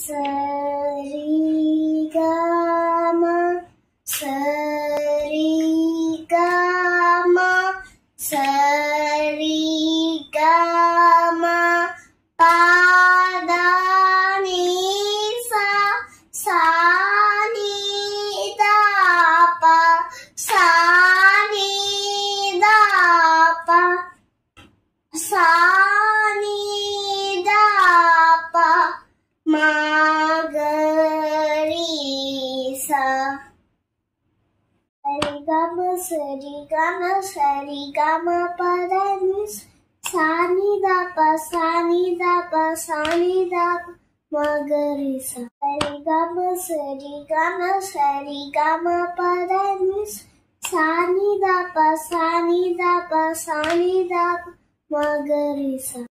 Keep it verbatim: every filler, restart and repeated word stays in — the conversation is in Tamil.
சரிகம சரிகம சரிகம பதனிசா சானிதாப சானிதாப சானிதாப மகரிசா சரிகம சரிகம சரிகம பதனிசா சானிதாப சானிதாப சானிதாப மகரிசா சரிகம சரிகம சரிகம பதனிசா சானிதாப சானிதாப சானிதாப மகரிசா